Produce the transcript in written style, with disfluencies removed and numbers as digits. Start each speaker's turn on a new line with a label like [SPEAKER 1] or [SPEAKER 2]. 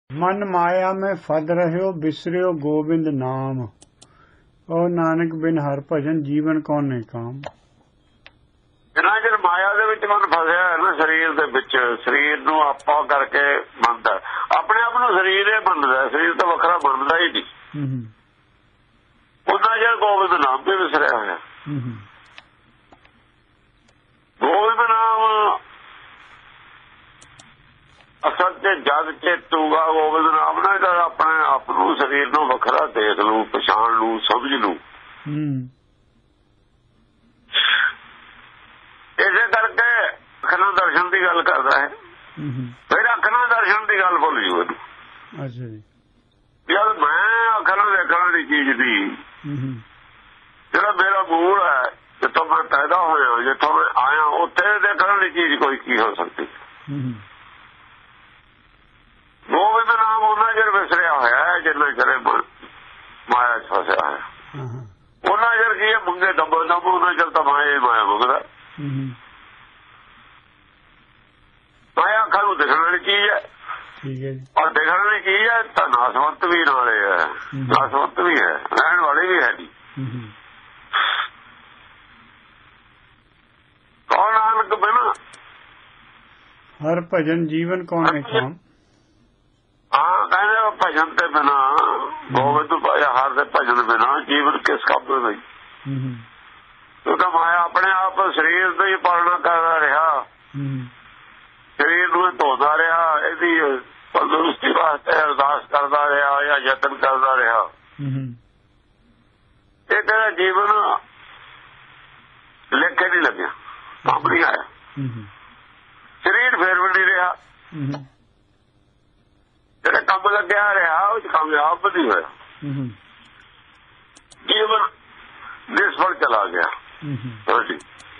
[SPEAKER 1] मन माया में फद रहियो बिसरियो गोबिंद नाम। ओ नानक बिन हर भजन जीवन कौन नहीं काम।
[SPEAKER 2] ਜਿੰਨਾ ਚਿਰ ਮਾਇਆ ਦੇ ਵਿੱਚ ਮਨ ਫਸਿਆ ਹੈ ਨਾ ਸਰੀਰ ਦੇ ਵਿੱਚ, ਸਰੀਰ ਨੂੰ ਆਪਾ ਕਰਕੇ ਮੰਨਦਾ, ਆਪਣੇ ਆਪ ਨੂੰ ਸਰੀਰ ਹੀ ਮੰਨਦਾ, ਸਰੀਰ ਤੋਂ ਵੱਖਰਾ ਮੰਨਦਾ ਹੀ ਨਹੀਂ। ਉਹਨਾਂ ਚਿਰ ਗੋਬਿੰਦ ਨਾਮ ਤੇ ਵਿਸਰਿਆ ਹੋਇਆ। ਗੋਬਿੰਦ ਨਾਮ ਅਸਲ ਤੇ ਜਗ ਚੇਤੂਗਾ ਗੋਬਿੰਦ ਨਾਮ ਨਾਲ ਤਾਂ ਆਪਣੇ ਆਪ ਨੂੰ ਸਰੀਰ ਨੂੰ ਵੱਖਰਾ ਦੇਖ ਲੂ, ਪਛਾਣ ਲੂ, ਸਮਝ ਲੂ। ਇਸੇ ਕਰਕੇ ਅੱਖਾਂ ਦਰਸ਼ਨ ਦੀ ਗੱਲ ਕਰਦਾ ਹੈ, ਫਿਰ ਅੱਖਾਂ ਦਰਸ਼ਨ ਦੀ ਗੱਲ ਭੁੱਲ ਜੂ ਇਹਨੂੰ।
[SPEAKER 1] ਅੱਛਾ ਜੀ,
[SPEAKER 2] ਜਦ ਮੈਂ ਅੱਖਾਂ ਦੇਖਣ ਵਾਲੀ ਚੀਜ਼ ਦੀ ਜਿਹੜਾ ਮੇਰਾ ਮੂਲ ਹੈ, ਜਿੱਥੋਂ ਮੈਂ ਪੈਦਾ ਹੋਇਆ, ਜਿੱਥੋਂ ਮੈਂ ਆਇਆ, ਉੱਥੇ ਦੇਖਣ ਵਾਲੀ ਚੀਜ਼ ਕੋਈ ਕੀ ਹੋ ਸਕਦੀ। ਗੋਬਿੰਦ ਨਾਮ ਉਹਨਾਂ ਚਿਰ ਵਿਸਰਿਆ ਹੋਇਆ ਹੈ ਜਿੰਨਾ ਚਿਰ ਮਾਇਆ ਚ ਫਸਿਆ ਹੋਇਆ। ਉਹਨਾਂ ਚਿਰ ਕੀ ਹੈ, ਮੰਗੇ ਦੱਬੋ ਦੱਬੋ, ਉਹਨਾਂ ਚਿਰ ਤਾਂ ਮਾਇਆ ਮੰਗਦਾ। ਮਾਇਆ ਅੱਖਾਂ ਨੂੰ ਦਿਖਣ ਵਾਲੀ ਚੀਜ਼ ਹੈ, ਔਰ ਦਿਖਣ ਵਾਲੀ ਚੀਜ਼ ਹੈ ਤਾਂ ਨਾਸਵੰਤ ਵੀ ਨਾਲੇ ਹੈ, ਨਾਸਵੰਤ ਵੀ ਹੈ, ਰਹਿਣ ਵਾਲੇ ਵੀ ਹੈ ਨਹੀਂ। ਕੌਣ ਨਾਨਕ ਬਿਨ
[SPEAKER 1] ਹਰ ਭਜਨ ਜੀਵਨ ਕੌਣ ਹੈ ਕੰਮ।
[SPEAKER 2] ਹਾਂ ਕਹਿੰਦੇ ਭਜਨ ਤੇ ਬਿਨਾ, ਗੋਬਿੰਦ ਹਰ ਦੇ ਭਜਨ ਬਿਨਾ ਜੀਵਨ ਕਿਸ ਕੰਮ ਦੇ ਨਹੀਂ। ਕਿਉਂਕਿ ਮਾਇਆ ਆਪਣੇ ਆਪ ਸਰੀਰ ਦੀ ਹੀ ਪਾਲਣਾ ਕਰਦਾ ਰਿਹਾ, ਸਰੀਰ ਨੂੰ ਧੋਦਾ ਰਿਹਾ, ਇਹਦੀ ਤੰਦਰੁਸਤੀ ਵਾਸਤੇ ਅਰਦਾਸ ਕਰਦਾ ਰਿਹਾ ਜਾਂ ਯਤਨ ਕਰਦਾ ਰਿਹਾ। ਇਹ ਕਹਿੰਦਾ ਜੀਵਨ ਲਿਖੇ ਨਹੀਂ ਲੱਗਿਆ, ਕੰਮ ਨਹੀਂ ਆਇਆ। ਸਰੀਰ ਫੇਰ ਵੀ ਨਹੀਂ ਰਿਹਾ, ਜਿਹੜਾ ਕੰਮ ਲੱਗਿਆ ਰਿਹਾ ਉਹ ਚ ਕਾਮਯਾਬ ਨਹੀਂ ਹੋਇਆ। ਜੀਵਨ ਨਿਸਫਲ ਚਲਾ ਗਿਆ।